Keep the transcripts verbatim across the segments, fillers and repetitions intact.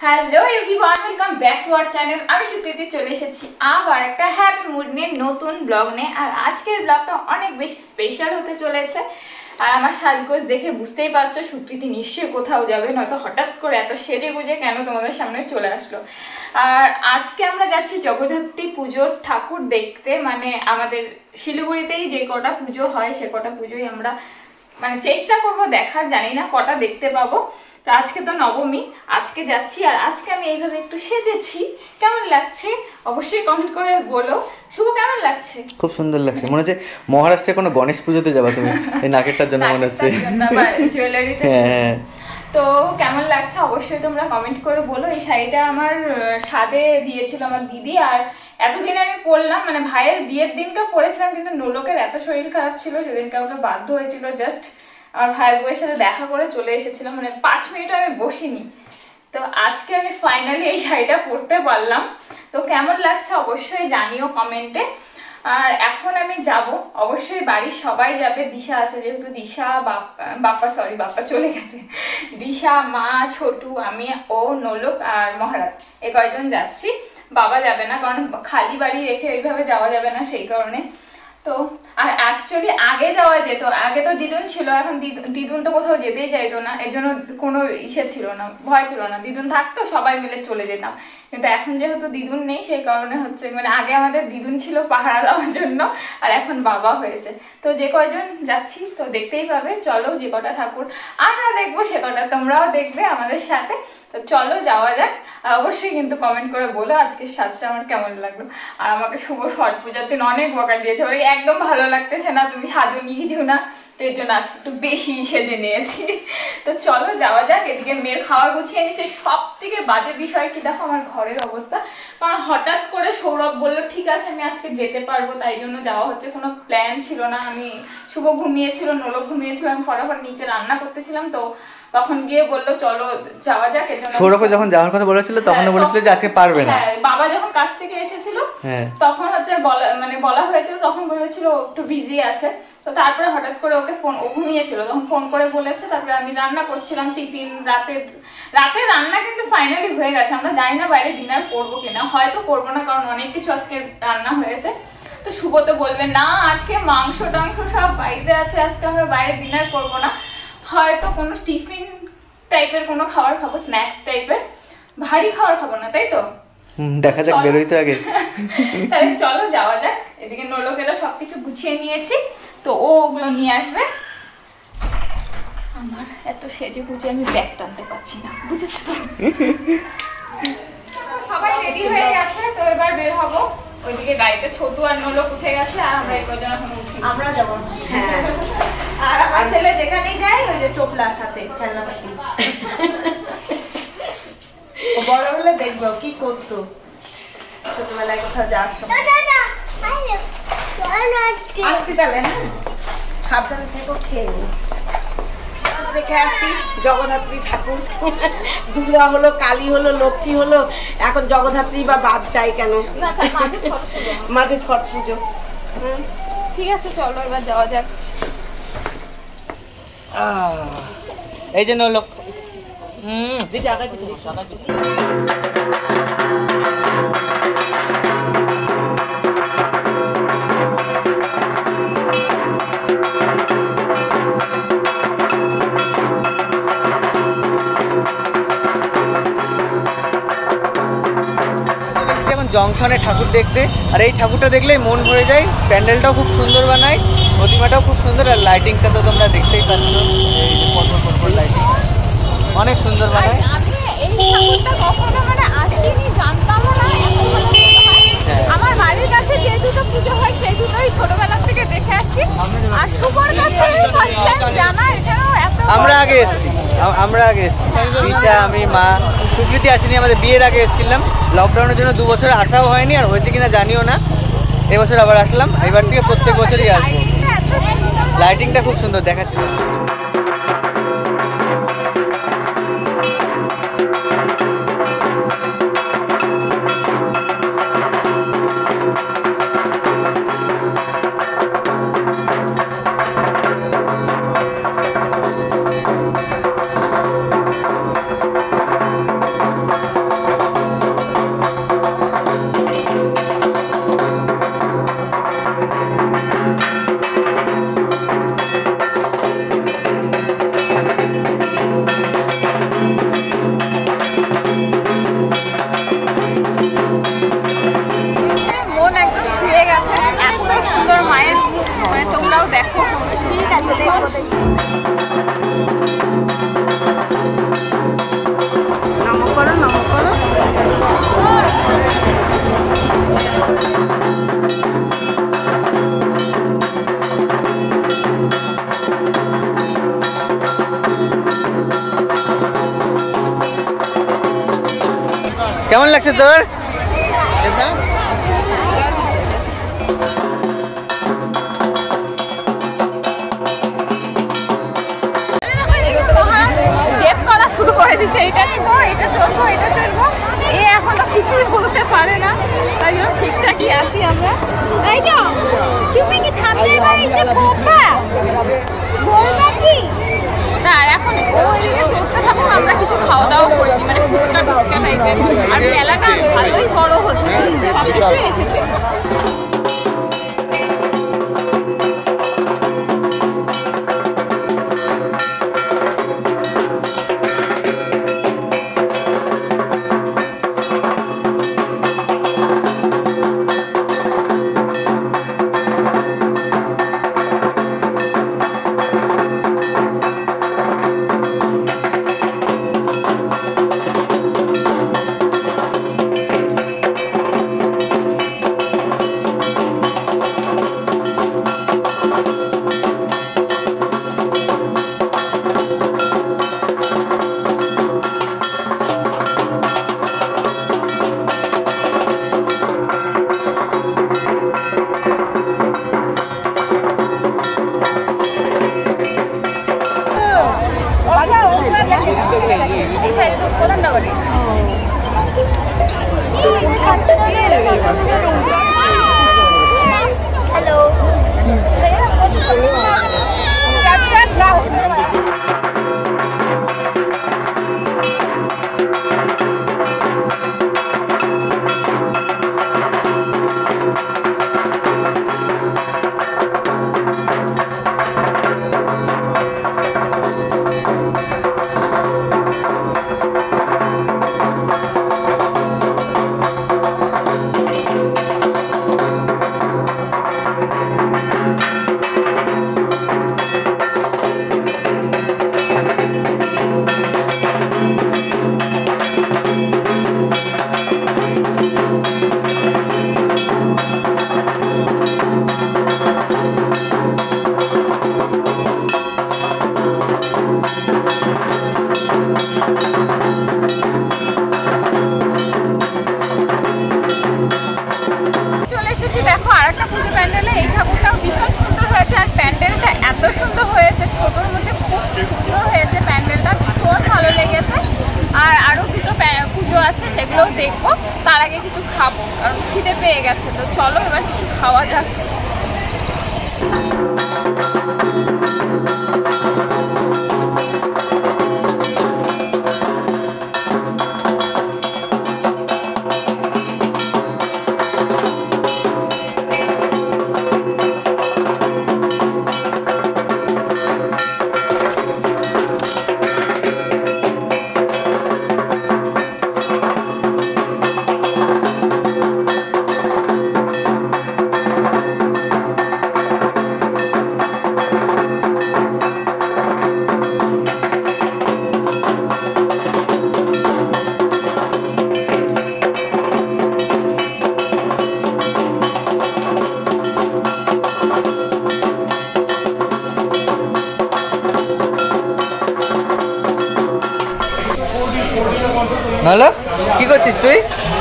Hello everyone, welcome back to our channel. আমি সুকৃতি চলে এসেছি আবার একটা হ্যাপি মুড নিয়ে, নতুন ব্লগ নিয়ে। আর আজকের ব্লগটা অনেক বেশি স্পেশাল হতে চলেছে। আর আমার সাজগোজ দেখে বুঝতেই পারছো সুকৃতি নিশ্চয়ই কোথাও যাবে, নয়তো হঠাৎ করে এত সেজে গুজে কেন তোমাদের সামনে চলে আসলো। আর আজকে আমরা যাচ্ছি জগদ্ধাত্রী পুজোর ঠাকুর দেখতে। মানে আমাদের শিলিগুড়িতেই যে কটা পুজো হয় সে কটা পুজোই আমরা মানে চেষ্টা করব দেখার, জানি না কটা দেখতে পাবো। তো আজকে তো নবমী, আজকে যাচ্ছি। আর আজকে আমি এইভাবে একটু সেজেছি, কেমন লাগছে অবশ্যই কমেন্ট করে বলো। শুভ কেমন লাগছে? খুব সুন্দর লাগছে, মনে হচ্ছে মহারাষ্ট্রে কোনো গণেশ পুজোতে যাবা তুমি। এই নাকেরটার জন্য মনে হচ্ছে জুয়েলারিটা। হ্যাঁ, তো কেমন লাগছে অবশ্যই তোমরা কমেন্ট করে বলো। এই শাড়িটা আমার সাদে দিয়েছিল আমার দিদি, আর এতদিন আমি পরলাম, মানে ভাইয়ের বিয়ের দিনকে পরেছিলাম, কিন্তু নোলকের এত শরীর খারাপ ছিল সেদিনকে ওকে বাধ্য হয়েছিল জাস্ট আমার ভাইয়ের বউয়ের সাথে দেখা করে চলে এসেছিলাম, মানে পাঁচ মিনিট আমি বসিনি। তো আজকে আমি ফাইনালি এই শাড়িটা পরতে পারলাম। তো কেমন লাগছে অবশ্যই জানিও কমেন্টে। আর এখন আমি যাব, অবশ্যই বাড়ির সবাই যাবে, দিশা আছে যেহেতু, দিশা বাপ্পা সরি বাপ্পা চলে গেছে, দিশা, মা, ছোটু, আমি, ও, নোলক আর মহারাজ, এই কয়জন যাচ্ছি। বাবা যাবে না, কারণ খালি বাড়ি রেখে ওইভাবে যাওয়া যাবে না, সেই কারণে। তো আর অ্যাকচুয়ালি আগে যাওয়া যেত, আগে তো দিদুন ছিল, এখন দিদুন তো কোথাও যেতেই চাইতো না, এর জন্য কোনো ইসে ছিল না, ভয় ছিল না। দিদুন থাকতো সবাই মিলে চলে যেতাম, কিন্তু এখন যেহেতু দিদুন নেই সেই কারণে হচ্ছে, মানে আগে আমাদের দিদুন ছিল পাহারা দেওয়ার জন্য, আর এখন বাবা হয়েছে। তো যে কয়জন যাচ্ছি তো দেখতেই পাবে, চলো যে কটা ঠাকুর আমরা দেখবো সে কটা তোমরাও দেখবে আমাদের সাথে। তো চলো যাওয়া যাক। আর অবশ্যই কিন্তু কমেন্ট করে বলো আজকের সাজটা আমার কেমন লাগলো। আর আমাকে শুভ ছট পূজার দিন অনেক বকা দিয়েছে, ওই একদম ভালো লাগতেছে না, তুমি সাজুনি কিছু না, তো এর জন্য আজকে একটু বেশি সেজে নিয়েছি। তো চলো যাওয়া যাক। এদিকে মেয়ের খাওয়ার গুছিয়ে নিচ্ছে। সব থেকে বাজে বিষয় কি দেখো আমার ঘরের অবস্থা, কারণ হঠাৎ করে সৌরভ বললো ঠিক আছে আমি আজকে যেতে পারবো, তাই জন্য যাওয়া হচ্ছে, কোনো প্ল্যান ছিল না। আমি শুভ ঘুমিয়েছিল, নোলক ঘুমিয়েছিল, আমি ফটাফট নিচে রান্না করতেছিলাম, তো তখন গিয়ে বললো চলো যাওয়া যাক। এর জন্য সৌরভ যখন যাওয়ার কথা বলেছিল তখন বলেছিল যে আজকে পারবে না। হ্যাঁ, বাবা যখন কাছ থেকে এসেছিল তখন হচ্ছে বলা মানে বলা হয়েছিল, তখন বলেছিল একটু বিজি আছে। তো তারপরে হঠাৎ করে ওকে ফোন, ও ঘুমিয়েছিল তখন ফোন করে বলেছে, তারপরে আমি রান্না করছিলাম টিফিন। রাতে রাতে রান্না কিন্তু ফাইনালি হয়ে গেছে, আমরা জানি না বাইরে ডিনার করবো কিনা, হয়তো করবো না, কারণ অনেক কিছু আজকে রান্না হয়েছে। তো শুভ তো বলবে না আজকে মাংস টাংস সব বাইরে আছে, আজকে আমরা বাইরে ডিনার করবো না, হয়তো কোনো টিফিন টাইপের কোনো খাবার খাবো, স্ন্যাক্স টাইপের, ভারী খাবার খাবো না, তাই তো? দেখা যাক, বেরোই তো আগে। তাহলে চলো যাওয়া যাক। এদিকে নোলকেরা সবকিছু গুছিয়ে নিয়েছি, তো ও ওগুলো নিয়ে আসবে। আমার এত সেজে গুজে আমি ব্যাগ টানতে পারছি না, বুঝেছো তো? সবাই রেডি হয়ে গেছে, তো এবার বের হবো। ওইদিকে গাড়িতে ছোটু আর নোলক উঠে গেছে, আর আমরা এই কজন এখন উঠি, আমরা যাবো। হ্যাঁ, আর আমার ছেলে যেখানেই যায় ওই যে টোপলার সাথে খেলনা পাখি। বড় হলে দেখবো কি করতো, ছোটবেলায় কোথাও যাওয়ার সময়। আসছি তাহলে, হ্যাঁ সাবধানে থেকো, খেয়ে নি দেখে আসি। জগদ্ধাত্রী ঠাকুর, দুর্গা হলো, কালী হলো, লক্ষ্মী হলো, এখন জগদ্ধাত্রী বা বাদ চাই কেন? মাঝে ছট পুজো। ঠিক আছে চলো এবার যাওয়া যাক। এই যে নোলক, হুম দিদি আগায় পিছনে আগায় পিছনে। জংশনে ঠাকুর দেখতে, আর এই ঠাকুরটা দেখলেই মন ভরে যায়। প্যান্ডেলটাও খুব সুন্দর বানায়, প্রতিমাটাও খুব সুন্দর, আর লাইটিংটা তো তোমরা দেখতেই পাচ্ছ, এই যে পরপর পরপর লাইটিং অনেক সুন্দর বানায়। আমি এই ঠাকুরটা কখনো মানে আসিনি, জানতামও না। আমার বাড়ির কাছে যে দুটো পুজো হয় সেই দুটোই ছোটবেলা থেকে দেখে আসছি, আর সুপর কাছে ফার্স্ট টাইম জানা এখানেও এত। আমরা আগে এসেছি, আমরা আগে এসেছি, দিশা, আমি, মা, সুকৃতি আসেনি, আমাদের বিয়ের আগে এসেছিলাম। লকডাউনের জন্য দু বছর আসাও হয়নি, আর হয়েছে কিনা জানিও না। এবছর আবার আসলাম, এবার থেকে প্রত্যেক বছরই আসবো। লাইটিংটা খুব সুন্দর দেখাচ্ছিল। ঠিক আছে দেখবো দেখবো নমো করো নমো করো কেমন লাগছে তোর? জেদ করা শুরু করে দিছে, এটা নিবো, এটা চলবো, এটা চলবো। এ এখনো কিছুই বলতে পারে না, তাই জন্য ঠিকঠাকই আছি আমরা। তাই তো তুমি কি থামতে পারছো বাবা? বলবা কি? না এখন ও এদিকে চলতে থাকুক, আমরা কিছু খাওয়া দাওয়া করিনি, মানে ফুচকা ফুচকা টাইপের। আর মেলাটা ভালোই বড় হচ্ছে, সব কিছুই এসেছে। হ্যালো দেখো আরেকটা পুজো প্যান্ডেলে। এই ঠাকুরটাও ভীষণ সুন্দর হয়েছে, আর প্যান্ডেলটা এত সুন্দর হয়েছে, ছোটোর মধ্যে খুব সুন্দর হয়েছে প্যান্ডেলটা, ভীষণ ভালো লেগেছে। আর আরও দুটো পুজো আছে, সেগুলোও দেখবো। তার আগে কিছু খাবো, কারণ খিদে পেয়ে গেছে। তো চলো এবার কিছু খাওয়া যাক। হ্যালো, কি করছিস তুই?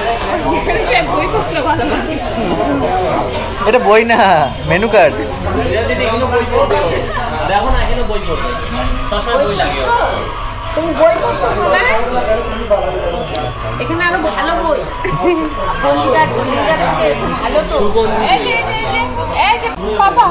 এটা বই না, মেনু কার্ড। তুমি বই পড়ছো শোনা? এখানে আরো ভালো বই, ভালো তো। এই যে বাবা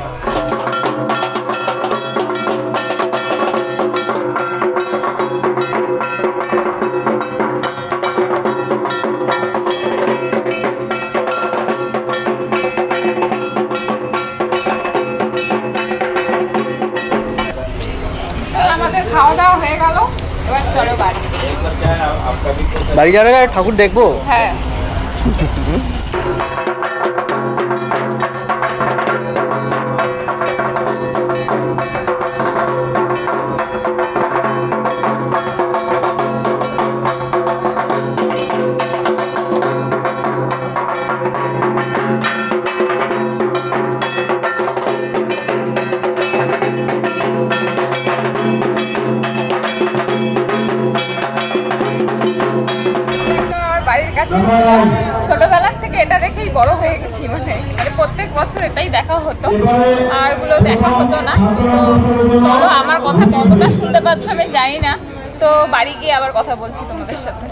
খাওয়া দাওয়া হয়ে গেল, এবার চলো বাড়ি। বাড়ি যাওয়ার আগে ঠাকুর দেখবো। হ্যাঁ ছোটবেলার থেকে এটা দেখেই বড় হয়ে গেছি, মানে মানে প্রত্যেক বছর এটাই দেখা হতো, আর গুলো দেখা হতো না। চলো, আমার কথা কতটা শুনতে পাচ্ছ আমি জানি না, তো বাড়ি গিয়ে আবার কথা বলছি তোমাদের সাথে।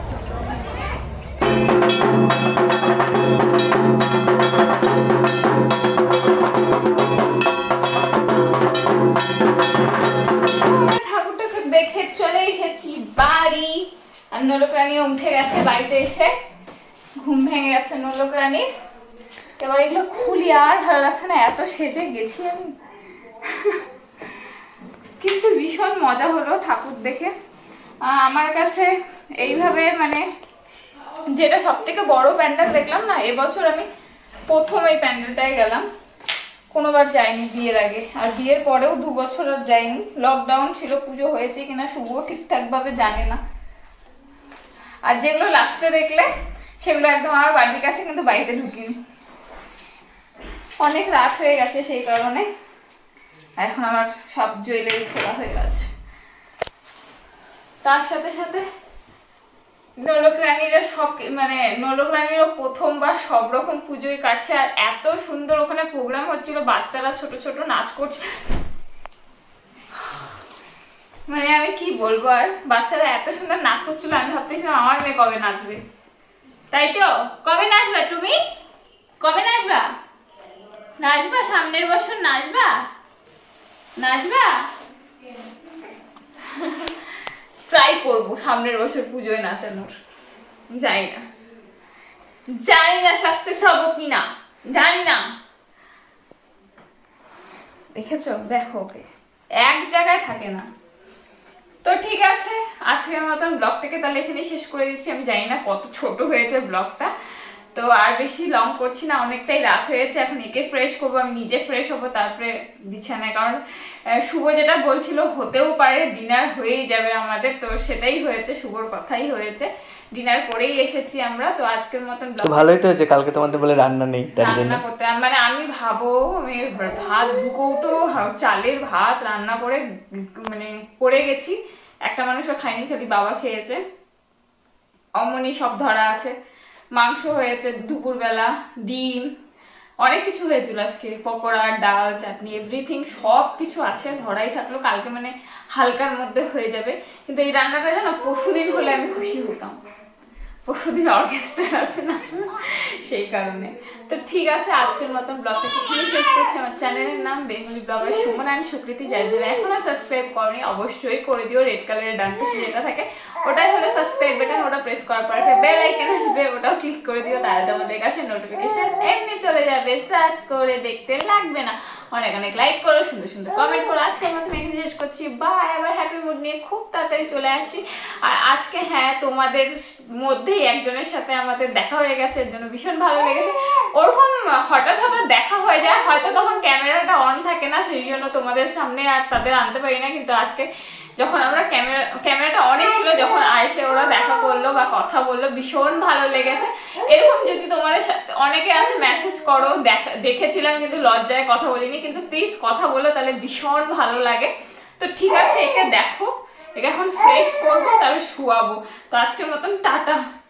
ঠাকুরটাকে দেখে চলে এসেছি বাড়ি, আর নলকরানিও উঠে গেছে বাড়িতে এসে, ঘুম ভেঙে গেছে নলকরানির। এবার এগুলো খুলি, আর ভালো লাগছে না, এত সেজে গেছি আমি। কিন্তু ভীষণ মজা হলো ঠাকুর দেখে। আমার কাছে এইভাবে মানে যেটা সব থেকে বড় প্যান্ডেল দেখলাম না, এবছর আমি প্রথম এই প্যান্ডেলটায় গেলাম, কোনোবার যাইনি বিয়ের আগে, আর বিয়ের পরেও দু বছর আর যাইনি। লকডাউন ছিল, পুজো হয়েছে কিনা শুভ ঠিকঠাক ভাবে জানে না। আর যেগুলো লাস্টে দেখলে সেগুলো একদম আমার বাড়ির কাছে, কিন্তু বাড়িতে ঢুকিনি, অনেক রাত হয়ে গেছে সেই কারণে। এখন আমার সব জুয়েলারি খোলা হয়ে গেছে। তার সাথে সাথে নলকরানিরা সব মানে নলকরানিরও প্রথমবার সব রকম পুজোয় কাটছে, আর এত সুন্দর ওখানে প্রোগ্রাম হচ্ছিল, বাচ্চারা ছোট ছোট নাচ করছে, মানে আমি কি বলবো। আর বাচ্চারা এত সুন্দর নাচ করছিল, আমি ভাবতেছিলাম আমার মেয়ে কবে নাচবে। তাই তো, কবে নাচবা তুমি? কবে নাচবা? নাচবা সামনের বছর? নাচবা নাচবা ট্রাই করবো সামনের বছর পুজোয় নাচানোর। জানি না জানি না সাকসেস হবো কিনা, জানি না। দেখেছো, দেখো ওকে এক জায়গায় থাকে না। তো ঠিক আছে, আজকের মতন ব্লগটাকে তাহলে এখানে শেষ করে দিচ্ছি। আমি জানি না কত ছোট হয়েছে ব্লগটা, তো আর বেশি লং করছি না, অনেকটাই রাত হয়েছে। এখন একে ফ্রেশ করবো, আমি নিজে ফ্রেশ হবো, তারপরে বিছানায়। কারণ শুভ যেটা বলছিল হতেও পারে ডিনার হয়েই যাবে আমাদের, তো সেটাই হয়েছে, শুভর কথাই হয়েছে, ডিনার করেই এসেছি আমরা। তো আজকের মতন ব্লগ ভালোই তো হয়েছে, কালকে তোমাদের বলে রান্না নেই, রান্না করতে মানে আমি ভাবো আমি ভাত দু কৌটো চালের ভাত রান্না করে মানে করে গেছি, একটা মানুষও খায়নি, খালি বাবা খেয়েছে। অমনি সব ধরা আছে, মাংস হয়েছে দুপুরবেলা, ডিম, অনেক কিছু হয়েছিল আজকে, পকোড়া, ডাল, চাটনি, এভরিথিং সব কিছু আছে, ধরাই থাকলো। কালকে মানে হালকার মধ্যে হয়ে যাবে, কিন্তু এই রান্নাটা জানো পরশুদিন হলে আমি খুশি হতাম, পরশুদিন অর্কেস্ট্রা আছে না, সেই কারণে। তো ঠিক আছে, আজকের মতন ব্লগটাকে খুবই শেষ করছি। আমার চ্যানেলের নাম Bengali blogger Suman and Sukriti, যার জন্য এখনো সাবস্ক্রাইব করনি অবশ্যই করে দিও। রেড কালারের ডান পাশে যেটা থাকে ওটাই হলো সাবস্ক্রাইব বাটন, ওটা প্রেস করার পরে বেল আইকন আসবে, ওটাও ক্লিক করে দিও, তাহলে তোমাদের কাছে নোটিফিকেশন এমনি চলে যাবে, সার্চ করে দেখতে লাগবে না। অনেক অনেক লাইক করো, সুন্দর সুন্দর কমেন্ট করো। আজকের মতন এখানে শেষ করছি, বাই। আবার হ্যাপি মুড নিয়ে খুব তাড়াতাড়ি চলে আসি। আর আজকে হ্যাঁ তোমাদের মধ্যেই একজনের সাথে আমাদের দেখা হয়ে গেছে, এর জন্য ভীষণ ভালো লেগেছে। ওরকম হঠাৎ হঠাৎ দেখা হয়ে যায়, হয়তো তখন ক্যামেরাটা অন থাকে না, সেই জন্য তোমাদের সামনে আর তাদের আনতে পারি না। কিন্তু আজকে যখন আমরা ক্যামেরা ক্যামেরাটা অনই ছিল, যখন আইসে ওরা দেখা করলো বা কথা বললো, ভীষণ ভালো লেগেছে। এরকম যদি তোমাদের সাথে অনেকে আছে মেসেজ করো, দেখেছিলাম কিন্তু লজ্জায় কথা বলিনি, কিন্তু প্লিজ কথা বলো, তাহলে ভীষণ ভালো লাগে। তো ঠিক আছে, একে দেখো, একে এখন ফ্রেশ করবো, তারপর শুয়াবো। তো আজকের মতন টাটা।